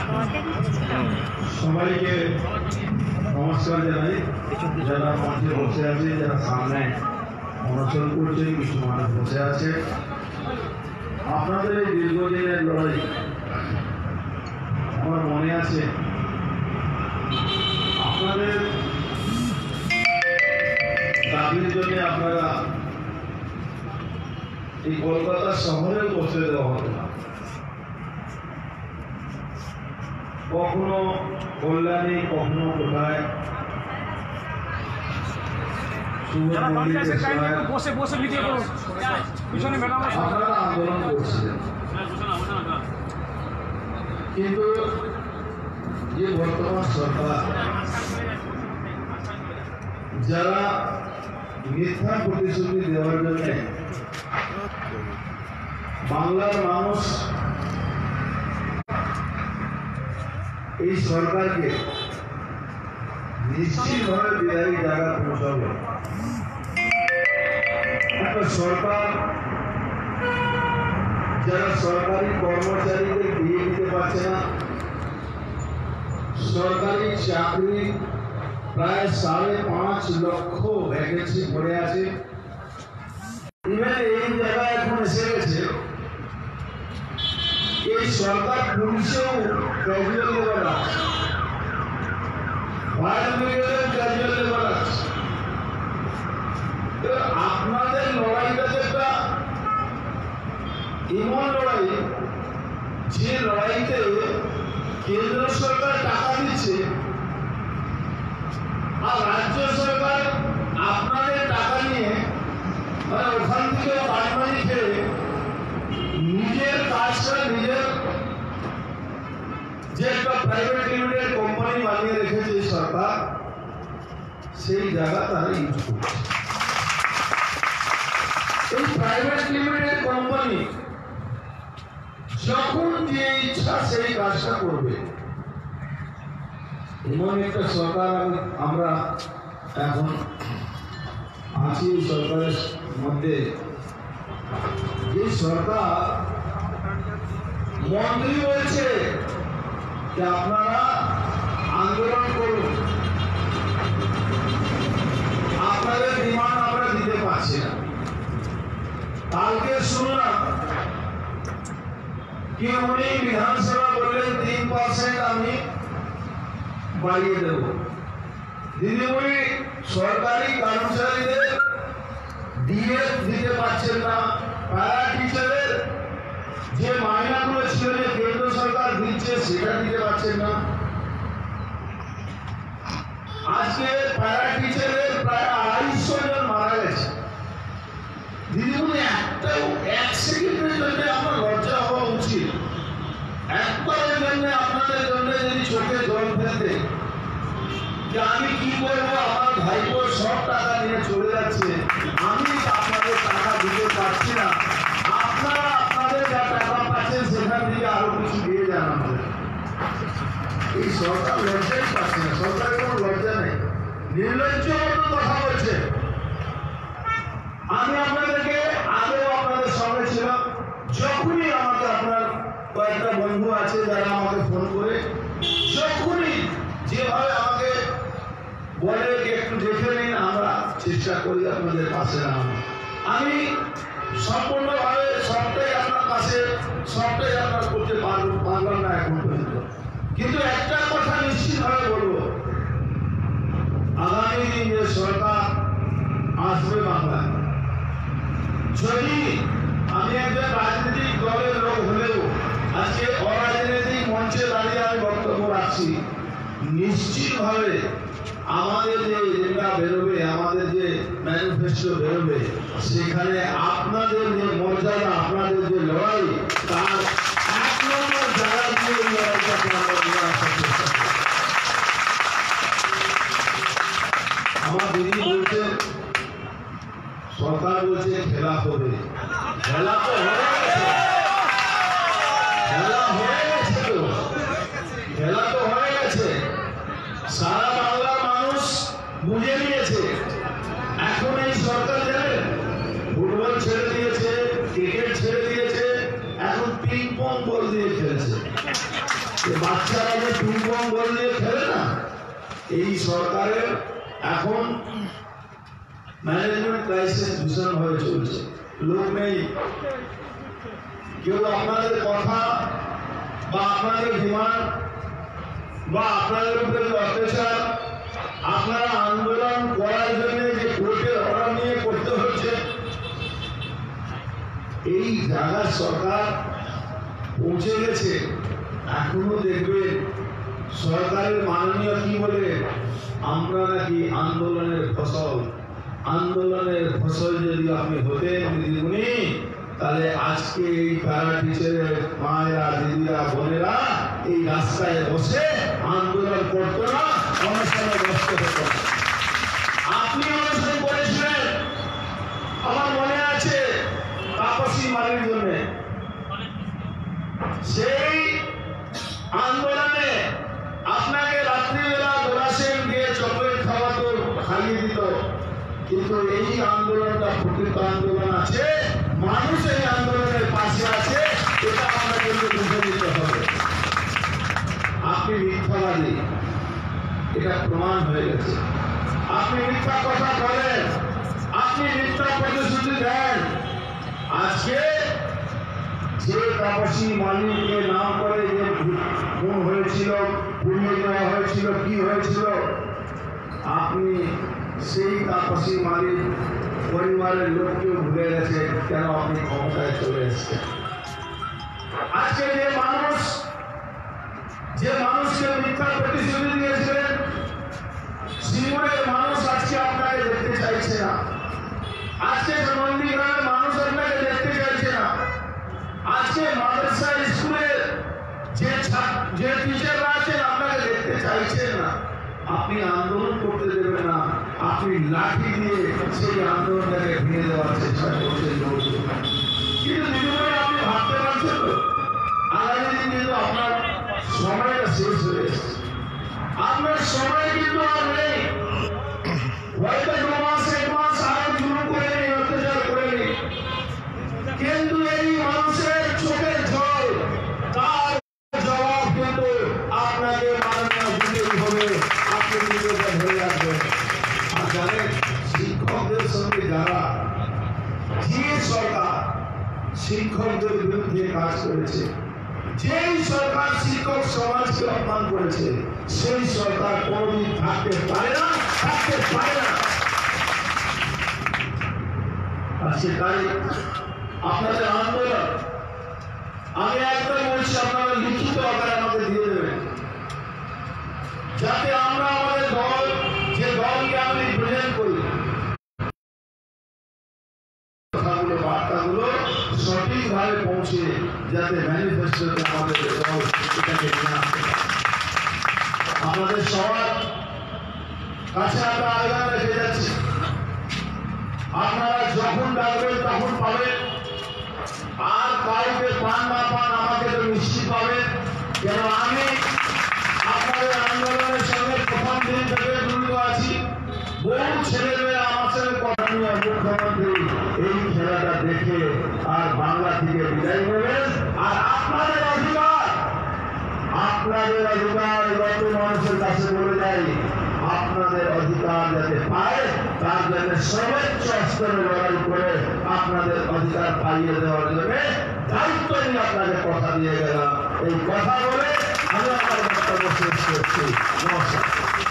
সবাইকে নমস্কার জানাই। যারা মঞ্চে বসে আছে, যারা সামনে অনশন করছে, কিছু মানুষ বসে আছে। আপনাদের এই দীর্ঘদিনের লড়াই আমার মনে আছে। আপনাদের দাবির জন্য আপনারা এই কলকাতা শহরেও বসে দেওয়া হতো না। কখনো কল্যাণী, কখনো কোথায় আপনারা আন্দোলন করছিলেন। কিন্তু যে বর্তমান সরকার, যারা মিথ্যা প্রতিশ্রুতি দেওয়ার জন্য বাংলার মানুষ এই সরকারকে নিশ্চিতভাবে বিদায়ী জায়গা পৌঁছাবে। একটা সরকার যারা সরকারি কর্মচারীদের দিয়ে দিতে পারছে না, সরকারি চাকরি প্রায় 5.5 লক্ষ ভ্যাকেন্সি পড়ে আছে। ইভেন এই জায়গায় এখন এসে গেছে এই সরকার পুলিশেও ক্যাজুয়াল লেবার আছে, ফায়ার ব্রিগেডের ক্যাজুয়াল লেবার আছে। আপনাদের লড়াইটা যেটা এমন লড়াই, যে লড়াইতে কেন্দ্র সরকার টাকা দিচ্ছে আর রাজ্য সরকার আপনাদের টাকা নিয়ে ওখান থেকে বাড়ি খেয়ে নিজের কাজটা নিজের যে একটা প্রাইভেট লিমিটেড কোম্পানি বানিয়ে রেখেছে সরকার, সেই জায়গা তারা ইউজ করছে। এই প্রাইভেট লিমিটেড কোম্পানি যখন যে ইচ্ছা সেই কাজটা করবে। এমন একটা সরকার আমরা এখন আছি। সরকারের মধ্যে যে সরকার মন্ত্রী বলছে যে আপনারা আন্দোলন করুন, আপনাদের ডিমান্ড আমরা দিতে পারছি না। কালকে শুনলাম কি উনি বিধানসভা বললেন 3% আমি বাড়িয়ে দেব। দিদিমণি সরকারি কর্মচারীদের দিয়ে দিতে পারছেন না, প্যারা টিচারের যে মাইনাগুলো ছিল যে কেন্দ্র সরকার দিচ্ছে সেটা দিতে পারছেন না। আজকে প্যারা টিচারের প্রায় 250 জন মারা গেছে। দিদিমণি এক সেকেন্ডের জন্য আমার লজ্জা হওয়া উচিত। একবারের জন্য আপনাদের জন্য যদি চোখে জল ফেলতে যে আমি কি করবো, আমার ভাইপো সব টাকা নিয়ে চলে যাচ্ছে, আমি আপনাদের টাকা দিতে পারছি না, আপনারা আপনাদের যা টাকা পাচ্ছেন সেখান থেকে আরো কিছু দিয়ে যান আমাদের। এই সরকার লজ্জাই পাচ্ছে না, সরকারের কোনো লজ্জা নেই, নির্লজ্জ মতো কথা বলছে। আমি আপনাদেরকে আগেও আপনাদের সঙ্গে ছিলাম, যখনই আমাকে আপনার কয়েকটা বন্ধু আছে যারা আমাকে ফোন করে যখনই যেভাবে আমাকে বলে একটু দেখে নিন, আমরা চেষ্টা করি আপনাদের পাশে দাঁড়ানো। আমি সম্পূর্ণভাবে সবটাই আপনার পাশে, সবটাই আপনার করতে পারলাম না এখন পর্যন্ত। কিন্তু একটা কথা নিশ্চিতভাবে বলবো, আগামী দিন যে সরকার আসবে বাংলায়, যদি আমি একজন রাজনৈতিক দলের লোক হলেও আজকে অরাজনৈতিক মঞ্চে দাঁড়িয়ে আমি বক্তব্য রাখছি, নিশ্চিতভাবে আমাদের যে এজেন্ডা বেরোবে, আমাদের যে ম্যানিফেস্টো বেরোবে, সেখানে আপনাদের যে মর্যাদা, আপনাদের যে লড়াই, তার 1 নম্বর জায়গা দিয়ে লড়াইটাকে আমরা নিয়ে আসার চেষ্টা করি। আমার দিদি বলছে, সরকার বলছে খেলা হবে, খেলা তো হয়ে গেছে, খেলা হয়ে গেছে, তো খেলা তো হয়ে গেছে। সারা বাংলার মানুষ বুঝে নিয়েছে। এখন এই সরকার জানেন ফুটবল ছেড়ে দিয়েছে, ক্রিকেট ছেড়ে দিয়েছে, এখন পিং বাচ্চারা যে পিংপং বল নিয়ে খেলে না, এই সরকারের এখন ম্যানেজমেন্ট ক্রাইসিস ভীষণ ভাবে চলছে। লোক নেই, কেউ আপনাদের কথা বা আপনাদের ডিমান্ড বা আপনাদের উপরে অত্যাচার আপনারা আন্দোলন করার জন্য যে কোর্টের অর্ডার নিয়ে করতে হচ্ছে, এই জায়গার সরকার পৌঁছে গেছে। এখনো দেখবেন সরকারের মাননীয় কি বলে, আমরা নাকি আন্দোলনের ফসল। আন্দোলনের ফসল যদি আপনি হতেন দিদিমণি, তাহলে আজকে এই প্যারা টিচারের মায়েরা, দিদিরা, বোনেরা এই রাস্তায় বসে আন্দোলন করতো না, অনশনে বসতে হতো। আপনি অনশন করেছিলেন, আমার মনে আছে, তাপসী মালির জন্য। সেই আন্দোলনে আপনাকে রাত্রিবেলা দোরাসেন দিয়ে চকলেট খাওয়াতো, খাইয়ে দিত, কিন্তু এই আন্দোলনটা প্রকৃত আন্দোলন আছে, মানুষ এই আন্দোলনের পাশে আছে, এটা আমরা কিন্তু বুঝে নিতে হবে। আপনি মিথ্যাবাদী, এটা প্রমাণ হয়ে গেছে। আপনি মিথ্যা কথা বলেন, আপনি মিথ্যা প্রতিশ্রুতি দেন। আজকে যে তাপসী মালিককে নাম করে যে খুন হয়েছিল, পুড়িয়ে দেওয়া হয়েছিল, কি হয়েছিল, আপনি সেই তাপসী মালিক পরিবারের লোককেও ভুলে গেছে, কেন আপনি ক্ষমতায় চলে এসেছেন। আজকে যে মানুষকে মিথ্যা প্রতিশ্রুতি দিয়েছিলেন, সিঙ্গুরের মানুষ আজকে আপনাকে দেখতে চাইছে না। আজকে নন্দীগ্রামের মানুষ আপনাকে দেখতে চাইছে না। আজকে মাদ্রাসা স্কুলের যে টিচাররা আছেন আপনাকে দেখতে চাইছেন না। আপনি আন্দোলন করতে দেবেন না, আপনি লাঠি দিয়ে সেই আন্দোলনটাকে ভেঙে দেওয়ার চেষ্টা করছেন। কিন্তু দিদিমণি, আপনি ভাবতে পারছেন তো, আগামী দিন কিন্তু আপনার সময়টা শেষ হয়ে এসেছে। আপনার সময় কিন্তু আর নেই। হয়তো 2 মাস 1 মাস আরো জুলুম করে নেই, অত্যাচার করে নেই, কিন্তু এই মানুষের চোখের জল, তার জবাব কিন্তু আপনাকে মাননীয় দিতেই হবে। আপনি নিজেকে ধরে রাখবেন। আর জানেন, শিক্ষকদের সঙ্গে যারা, যে সরকার শিক্ষকদের বিরুদ্ধে কাজ করেছে, যেই সরকার শিক্ষক সমাজকে অপমান করেছে, সেই সরকার কোনদিন থাকতে পারে না, থাকতে পারে না। আর সেটাই আপনাদের আন্দোলন। আমি একদম বলছি, আপনারা লিখিত আকারে আমাকে দিয়ে দেবেন, যাতে আমরা আমাদের দল, যে দলকে আমি রিপ্রেজেন্ট করি, কথাগুলো, বার্তাগুলো সঠিকভাবে পৌঁছে, যাতে ম্যানিফেস্টোতে আমাদের দল এটাকে নিয়ে আসতে পারে। আমাদের সবার কাছে আমরা আবেদন রেখে যাচ্ছি, আপনারা যখন ডাকবেন তখন পাবেন। আর কাউকে পান না পান, আমাকে তো নিশ্চিত পাবেন, কেন আমি আপনাদের আন্দোলনের সঙ্গে প্রথম দিন থেকে জড়িত আছি। বহু ছেলেমেয়েরা আমার সঙ্গে কথা নিয়ে মুখ্যমন্ত্রী এই খেলাটা দেখে আর বাংলা থেকে বিদায় নেবেন। আর আপনাদের অধিকার যত মানুষের কাছে বলে যাই, আপনাদের অধিকার যাতে পায়, তার জন্য সর্বোচ্চ স্তরে লড়াই করে আপনাদের অধিকার পাইয়ে দেওয়ার জন্য দায়িত্ব নিয়ে আপনাকে কথা দিয়ে গেলাম। এই কথা বলে আমি আমার বক্তব্য শেষ করছি। নমস্কার।